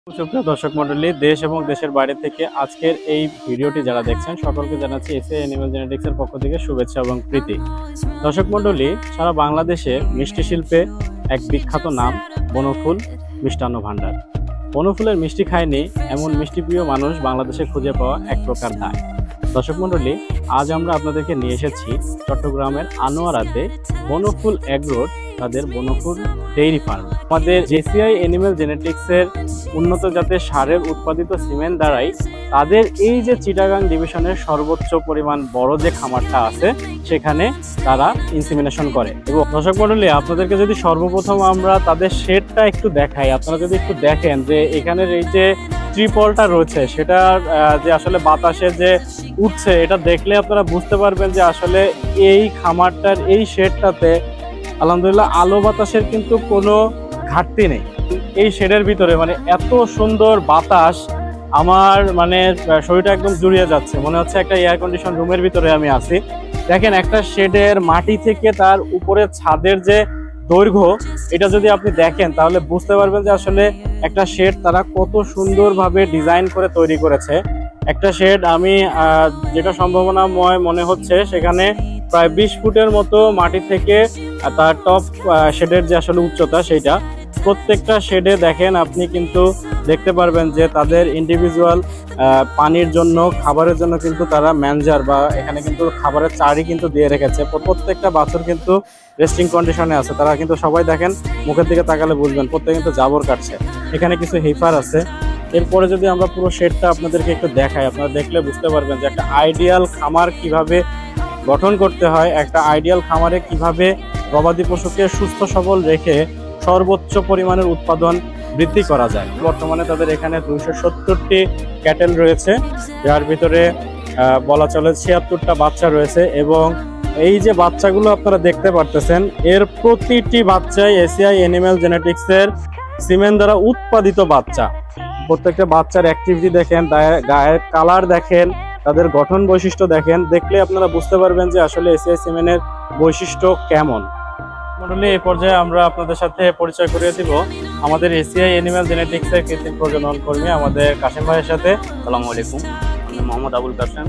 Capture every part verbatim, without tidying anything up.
সুপ্রিয় দর্শক মণ্ডলী, দেশ এবং দেশের বাইরে থেকে আজকের এই ভিডিওটি যারা দেখছেন সকলকে জানাচ্ছি এসিআই অ্যানিমাল জেনেটিক্সের পক্ষ থেকে শুভেচ্ছা এবং প্রীতি। দর্শক মণ্ডলী, সারা বাংলাদেশে মিষ্টি শিল্পে এক বিখ্যাত নাম বনফুল মিষ্টান্ন ভাণ্ডার। বনফুলের মিষ্টি খায়নি এমন মিষ্টিপ্রিয় মানুষ বাংলাদেশে খুঁজে পাওয়া এক প্রকার দায়। দর্শক মণ্ডলী, আজ আমরা আপনাদেরকে নিয়ে এসেছি চট্টগ্রামের আনোয়ারাতে বনফুল এগ্রোর তাদের বনফুল ডেইরি ফার্ম। আমাদের এসিআই অ্যানিমাল জেনেটিক্সের উন্নত জাতের সারের উৎপাদিত সিমেন্ট দ্বারাই তাদের এই যে চিটাগাং ডিভিশনের সর্বোচ্চ পরিমাণ বড় যে খামারটা আছে সেখানে তারা ইনসিমিনেশন করে। এবং দর্শক মণ্ডলী, আপনাদেরকে যদি সর্বপ্রথম আমরা তাদের শেডটা একটু দেখাই, আপনারা যদি একটু দেখেন যে এখানের এই যে ত্রিপলটা রয়েছে সেটার যে আসলে বাতাসে যে উঠছে, এটা দেখলে আপনারা বুঝতে পারবেন যে আসলে এই খামারটার এই শেডটাতে আলহামদুলিল্লাহ আলো বাতাসের কিন্তু কোনো ঘাটতি নেই। এই শেডের ভিতরে মানে এত সুন্দর বাতাস, আমার মানে শরীরটা একদম জুড়িয়ে যাচ্ছে, মনে হচ্ছে একটা এয়ার কন্ডিশন রুমের ভিতরে আমি আছি। দেখেন, একটা শেডের মাটি থেকে তার উপরে ছাদের যে দৈর্ঘ্য, এটা যদি আপনি দেখেন তাহলে বুঝতে পারবেন যে আসলে একটা শেড তারা কত সুন্দরভাবে ডিজাইন করে তৈরি করেছে। একটা শেড আমি যেটা সম্ভাবনাময় মনে হচ্ছে, সেখানে প্রায় বিশ ফুটের মতো মাটি থেকে তার টপ শেডের যে আসলে উচ্চতা, সেইটা প্রত্যেকটা শেডে দেখেন আপনি কিন্তু দেখতে পারবেন যে তাদের ইন্ডিভিজুয়াল পানির জন্য, খাবারের জন্য কিন্তু তারা ম্যানজার বা এখানে কিন্তু খাবারের চারি কিন্তু দিয়ে রেখেছে। প্রত্যেকটা বাছুর কিন্তু রেস্টিং কন্ডিশনে আছে। তারা কিন্তু সবাই দেখেন, মুখের দিকে তাকালে বুঝবেন প্রত্যেকে কিন্তু জাবর কাটছে। এখানে কিছু হেফার আছে। এরপরে যদি আমরা পুরো শেডটা আপনাদেরকে একটু দেখাই, আপনারা দেখলে বুঝতে পারবেন যে একটা আইডিয়াল খামার কিভাবে গঠন করতে হয়, একটা আইডিয়াল খামারে কিভাবে গবাদি পশুকে সুস্থ সবল রেখে সর্বোচ্চ পরিমাণের উৎপাদন বৃদ্ধি করা যায়। বর্তমানে তাদের এখানে দুইশো সত্তরটি ক্যাটেল রয়েছে, যার ভিতরে বলা চলে ছিয়াত্তরটা বাচ্চা রয়েছে। এবং এই যে বাচ্চাগুলো আপনারা দেখতে পারতেছেন, এর প্রতিটি বাচ্চাই এসিআই অ্যানিমাল জেনেটিক্সের সিমেন্ট দ্বারা উৎপাদিত বাচ্চা। প্রত্যেকটা বাচ্চার অ্যাক্টিভিটি দেখেন, গায়ের কালার দেখেন, তাদের গঠন বৈশিষ্ট্য দেখেন, দেখলে আপনারা বুঝতে পারবেন যে আসলে এসিআই সিমেন্টের বৈশিষ্ট্য কেমন। মণ্ডলী, এই পর্যায়ে আমরা আপনাদের সাথে পরিচয় করিয়ে দিব আমাদের এসিআই অ্যানিমাল জেনেটিক্সের কৃত্রিম প্রজনন কর্মী আমাদের কাশেম ভাইয়ের সাথে। আসসালামু আলাইকুম, আমি মোহাম্মদ আবুল কাশেম,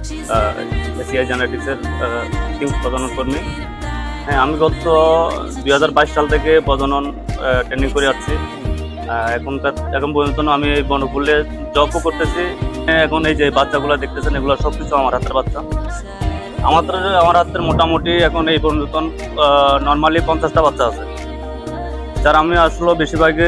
এসিআই জেনেটিক্সের কৃত্রিম প্রজনন কর্মী। হ্যাঁ, আমি গত দুই হাজার বাইশ সাল থেকে প্রজনন ট্রেনিং করে আসছি। এখনকার এখন পর্যন্ত আমি এই বনফুলে জবও করতেছি। এখন এই যে বাচ্চাগুলো দেখতেছেন, এগুলো সব কিছু আমার হাতের বাচ্চা। আমাদের আমার হাতের মোটামুটি এখন এই পর্যন্ত নর্মালি পঞ্চাশটা বাচ্চা আছে, যার আমি আসলে বেশিরভাগই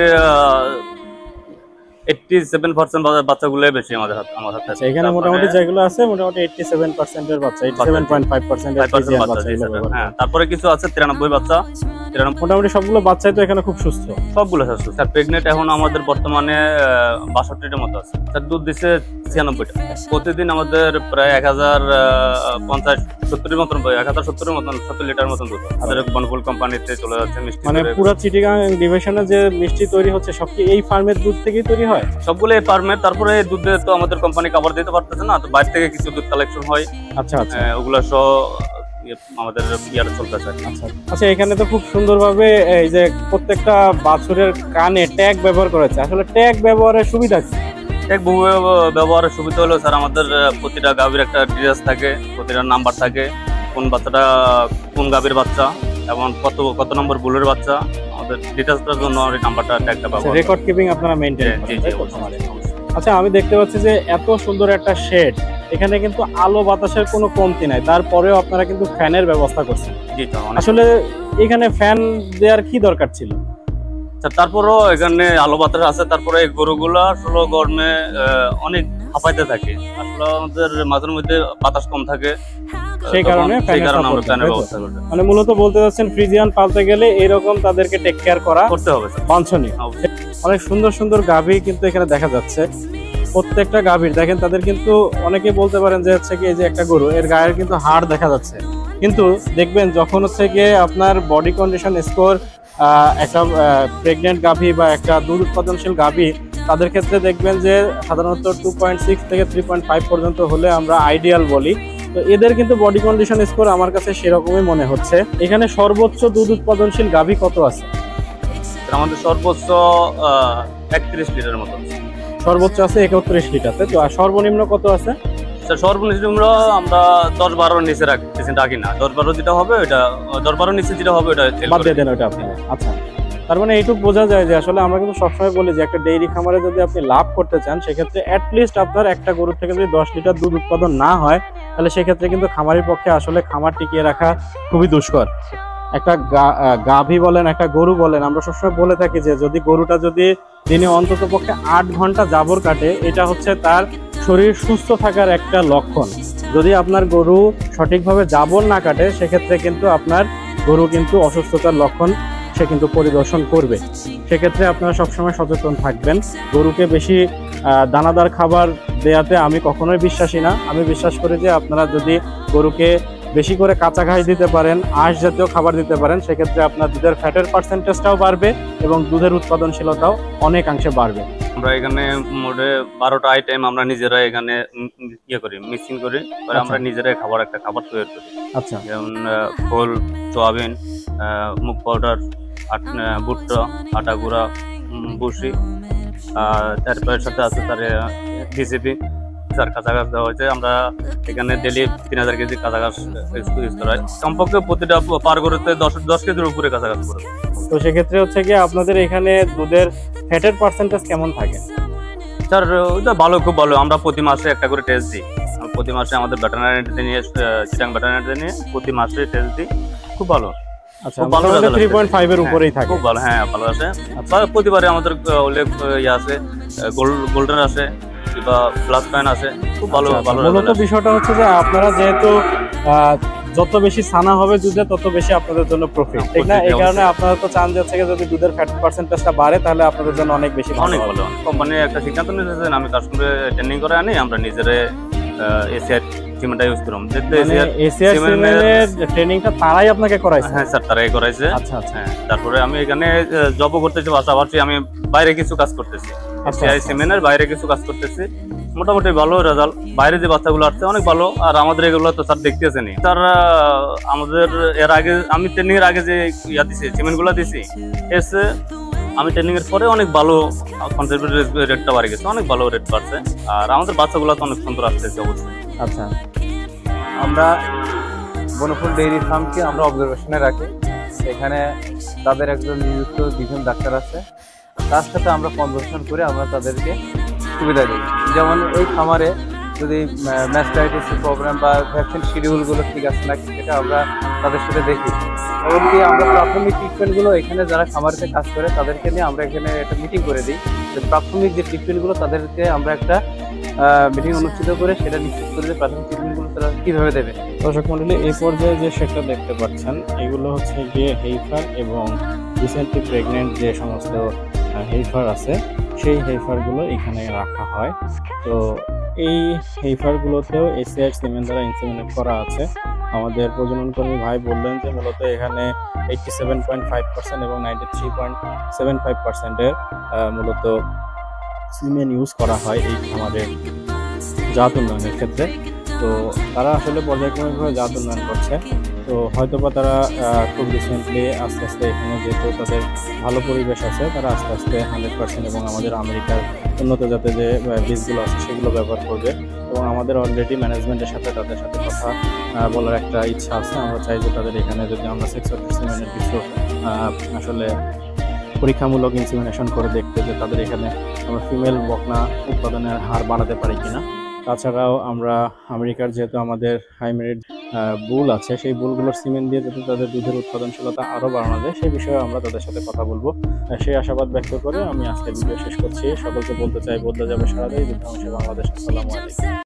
এইটটি সেভেন পার্সেন্ট বাচ্চাগুলো বেশি আমাদের হাতে আমার হাতে আছে। এখানে মোটামুটি যেগুলো আছে মোটামুটি এইটটি সেভেন পার্সেন্টের বাচ্চা, eighty seven point five percent বাচ্চা। হ্যাঁ, তারপরে কিছু আছে তিরানব্বই বাচ্চা। মোটামুটি সবগুলো বাচ্চাই তো এখানে খুব সুস্থ, সবগুলো সুস্থ। স্যার প্রেগনেন্ট এখন আমাদের বর্তমানে বাষট্টিটার মতো আছে। স্যার দুধ দিচ্ছে ছিয়ানব্বইটা। প্রতিদিন আমাদের প্রায় এক হাজার পঞ্চাশ সত্তরের মতন এক হাজার সত্তরের মতন সত্তর লিটার মতন দুধ আমাদের বনফুল কোম্পানিতে চলে যাচ্ছে মিষ্টি। মানে পুরো চিটাগাং ডিভিশনে যে মিষ্টি তৈরি হচ্ছে সব কি এই ফার্মের দুধ থেকেই তৈরি হয়? সবগুলো এই ফার্মের। তারপরে দুধে তো আমাদের কোম্পানি কাভার দিতে পারতেছে না, তো বাইরে থেকে কিছু দুধ কালেকশন হয়। আচ্ছা আচ্ছা, ওগুলো সব আমাদের ইয়ার চলতেছে। আচ্ছা আচ্ছা, এখানে তো খুব সুন্দরভাবে এই যে প্রত্যেকটা বাছুরের কানে ট্যাগ ব্যবহার করেছে। আসলে ট্যাগ ব্যবহারের সুবিধা কি? ট্যাগ ব্যবহারের সুবিধা হলো স্যার, আমাদের প্রতিটা গাভীর একটা ডিটেইলস থাকে, প্রতিটা নাম্বার থাকে, কোন বাচ্চাটা কোন গাভীর বাচ্চা এবং কত কত নম্বর বুলের বাচ্চা, আমাদের ডিটেইলসটার জন্য এই নাম্বারটা ট্যাগটা ব্যবহার। রেকর্ড কিপিং আপনারা মেইনটেইন করেন? জি জি। আচ্ছা, আমি দেখতে পাচ্ছি যে এত সুন্দর একটা শেড, এখানে কিন্তু আলো বাতাসের কোনো কমতি নাই, তারপরেও আপনারা কিন্তু ফ্যানের ব্যবস্থা করছেন। জি, আসলে এখানে ফ্যান দেওয়ার কি দরকার ছিল? তারপরও এখানে আলো বাতাস আছে। তারপরে এই গরুগুলো আসলে গরমে অনেক হাঁপাইতে থাকে, আসলে আমাদের মাঝের মধ্যে বাতাস কম থাকে, সেই কারণে ফ্যানের ব্যবস্থা করতে। মানে মূলত বলতে যাচ্ছেন ফ্রিজিয়ান পালতে গেলে এরকম তাদেরকে টেক কেয়ার করা করতে হবে বাঞ্ছনীয়। অনেক সুন্দর সুন্দর গাভী কিন্তু এখানে দেখা যাচ্ছে। প্রত্যেকটা গাভীর দেখেন, তাদের কিন্তু অনেকে বলতে পারেন যে হচ্ছে কি এই যে একটা গরু, এর গায়ের কিন্তু হাড় দেখা যাচ্ছে, কিন্তু দেখবেন যখন হচ্ছে গিয়ে আপনার বডি কন্ডিশন স্কোর একটা প্রেগনেন্ট গাভী বা একটা দুধ উৎপাদনশীল গাভী, তাদের ক্ষেত্রে দেখবেন যে সাধারণত টু পয়েন্ট সিক্স থেকে থ্রি পয়েন্ট ফাইভ পর্যন্ত হলে আমরা আইডিয়াল বলি। তো এদের কিন্তু বডি কন্ডিশন স্কোর আমার কাছে সেরকমই মনে হচ্ছে। এখানে সর্বোচ্চ দুধ উৎপাদনশীল গাভী কত আছে? আমাদের সর্বোচ্চ একত্রিশ লিটারের মতো। সর্বোচ্চ আছে একত্রিশ লিটার, তাই তো? আর সর্বনিম্ন কত আছে? সর্বনিম্ন আমরা দশ বারোর নিচে রাখতেছি, রাখি না। দশ বারো যেটা হবে ওইটা, দশ বারোর নিচে যেটা হবে ওটা বাদ দিয়ে দেন ওইটা আপনারা। আচ্ছা, তার মানে এইটুকু বোঝা যায় যে আসলে আমরা কিন্তু সবসময় বলি যে একটা ডেইরি খামারে যদি আপনি লাভ করতে চান, সেক্ষেত্রে অ্যাটলিস্ট আপনার একটা গরুর থেকে যদি দশ লিটার দুধ উৎপাদন না হয়, তাহলে সেক্ষেত্রে কিন্তু খামারের পক্ষে আসলে খামার টিকিয়ে রাখা খুবই দুষ্কর। একটা গাভী বলেন, একটা গরু বলেন, আমরা সবসময় বলে থাকি যে যদি গরুটা যদি দিনে অন্তত পক্ষে আট ঘন্টা জাবর কাটে, এটা হচ্ছে তার শরীর সুস্থ থাকার একটা লক্ষণ। যদি আপনার গরু সঠিকভাবে জাবর না কাটে, সেক্ষেত্রে কিন্তু আপনার গরু কিন্তু অসুস্থতার লক্ষণ সে কিন্তু পরিদর্শন করবে। সেক্ষেত্রে আপনারা সবসময় সচেতন থাকবেন। গরুকে বেশি দানাদার খাবার দেওয়াতে আমি কখনোই বিশ্বাসী না। আমি বিশ্বাস করি যে আপনারা যদি গরুকে বেশি করে কাঁচা ঘাস দিতে পারেন, আঁশ জাতীয় খাবার দিতে পারেন, সেক্ষেত্রে আপনার দুধের ফ্যাটের পার্সেন্টেজটাও বাড়বে এবং দুধের উৎপাদনশীলতাও অনেকাংশে বাড়বে। আমরা এখানে মোটে বারোটা আইটেম আমরা নিজেরা এখানে ইয়ে করি, মিক্সিং করি, আমরা নিজেরাই খাবার একটা খাবার তৈরি করি। আচ্ছা, যেমন খোল, সোয়াবিন, মুগ পাউডার, ভুট্টা, আটা গুঁড়া, ভুসি, তারপরে সাথে আছে তার ডিসিপি, তার কাঁচা ঘাস দেওয়া হয়েছে। আমরা এখানে ডেলি তিন হাজার কেজি কাঁচা ঘাস ইউজ করা হয়। কমপক্ষে প্রতিটা পার গরুতে দশ দশ কেজির উপরে কাঁচা ঘাস করে। তো সেক্ষেত্রে হচ্ছে কি আপনাদের এখানে দুধের ফ্যাটের পার্সেন্টেজ কেমন থাকে? স্যার ওইটা ভালো, খুব ভালো। আমরা প্রতি মাসে একটা করে টেস্ট দিই। প্রতি মাসে আমাদের ভেটেরিনারিতে নিয়ে, চিটাং ভেটেরিনারিতে নিয়ে প্রতি মাসে টেস্ট দিই। খুব ভালো। আচ্ছা, ভালো তিন পয়েন্ট পাঁচ এর উপরেই থাকে। খুব ভালো, হ্যাঁ ভালো আসে। প্রতিবারে আমাদের অনেক ইয়ে আছে, গোল্ডেন আসে বা প্লাস পয়েন্ট আসে, খুব ভালো ভালো। মূলত বিষয়টা হচ্ছে যে আপনারা যেহেতু যত বেশি ছানা হবে দুধে, তত বেশি আপনাদের জন্য প্রফিট, ঠিক না? এই কারণে আপনারা তো চান যে থেকে যদি দুধের ফ্যাট পার্সেন্টেজটা বাড়ে, তাহলে আপনাদের জন্য অনেক বেশি অনেক ভালো। কোম্পানি একটা সিদ্ধান্ত নিয়েছেন, আমি কাস্টমারে ট্রেনিং করে আনি, আমরা নিজেরা এসিআর সিমেন্টটা ইউজ করলাম। এসিআর সিমেন্টের ট্রেনিংটা তারাই আপনাকে করাইছে? হ্যাঁ স্যার, তারাই করাইছে। আচ্ছা আচ্ছা। তারপরে আমি এখানে জবও করতেছি, পাশাপাশি আমি বাইরে কিছু কাজ করতেছি, এসিআর সিমেন্টের বাইরে কিছু কাজ করতেছি। মোটামুটি ভালো রেজাল্ট। বাইরে যে বাচ্চাগুলো আসছে অনেক ভালো, আর আমাদের এগুলো তো স্যার দেখতেছেন। স্যার আমাদের এর আগে আমি ট্রেনিং এর আগে যে ইয়া দিছি, সিমেন্ট গুলা দিছি, এসে আমি ট্রেনিং এর পরে অনেক ভালো কনসেপ্টের রেটটা বাড়ে গেছে, অনেক ভালো রেট বাড়ছে, আর আমাদের বাচ্চাগুলো তো অনেক সুন্দর আসতেছে অবশ্যই। আচ্ছা, আমরা বনফুল ডেইরি ফার্মকে আমরা অবজারভেশনে রাখি। এখানে তাদের একজন নিযুক্ত দুজন ডাক্তার আছে, তার সাথে আমরা কনভারসেশন করে আমরা তাদেরকে সুবিধা দিই। যেমন এই খামারে যদি ম্যাস্টাইটিস প্রবলেম বা ভ্যাকসিন শিডিউলগুলো ঠিক আছে নাকি, সেটা আমরা তাদের সাথে দেখি। এমনকি আমরা প্রাথমিক ট্রিটমেন্টগুলো এখানে যারা খামারেতে কাজ করে তাদেরকে নিয়ে আমরা এখানে একটা মিটিং করে দিই, যে প্রাথমিক যে ট্রিটমেন্টগুলো তাদেরকে আমরা একটা মিটিং অনুষ্ঠিত করে সেটা নিশ্চিত করে যে প্রাথমিক ট্রিটমেন্টগুলো তারা কীভাবে দেবে। দর্শক মণ্ডলী, এই পর্যায়ে যে সেটটা দেখতে পাচ্ছেন, এগুলো হচ্ছে গিয়ে হেইফার এবং রিসেন্টলি প্রেগনেন্ট যে সমস্ত হেইফার আছে, সেই হেইফারগুলো এখানে রাখা হয়। তো এই হেইফারগুলোতেও এসিআর সিমেন্ট দ্বারা ইনসেমিনেট করা আছে। আমাদের প্রজনন কর্মী ভাই বললেন যে মূলত এখানে eighty seven point five percent এবং ninety three point seven five পার্সেন্টের মূলত সিমেন্ট ইউজ করা হয় এই খামারের জাত উন্নয়নের ক্ষেত্রে। তো তারা আসলে পর্যায়ক্রমিকভাবে জাত উন্নয়ন করছে। তো হয়তোবা তারা খুব রিসেন্টলি আস্তে আস্তে এখানে যেহেতু তাদের ভালো পরিবেশ আছে, তারা আস্তে আস্তে হান্ড্রেড পার্সেন্ট এবং আমাদের আমেরিকার উন্নত জাতের যে বীজগুলো আছে সেগুলো ব্যবহার করবে। এবং আমাদের অলরেডি ম্যানেজমেন্টের সাথে তাদের সাথে কথা বলার একটা ইচ্ছা আছে। আমরা চাই যে তাদের এখানে যদি আমরা সেক্স সিমেন্টের কিছু আসলে পরীক্ষামূলক ইনসিমিনেশন করে দেখতে, যে তাদের এখানে আমরা ফিমেল বকনা উৎপাদনের হার বাড়াতে পারি কিনা। তাছাড়াও আমরা আমেরিকার যেহেতু আমাদের হাইব্রিড বুল আছে, সেই বুলগুলোর সিমেন্ট দিয়ে যাতে তাদের দুধের উৎপাদনশীলতা আরও বাড়ানো যায়, সেই বিষয়ে আমরা তাদের সাথে কথা বলবো। সেই আশাবাদ ব্যক্ত করে আমি আজকের ভিডিও শেষ করছি। সকলকে বলতে চাই, বদলে যাবে সারা দেশ, বাংলাদেশ। আসসালামু আলাইকুম।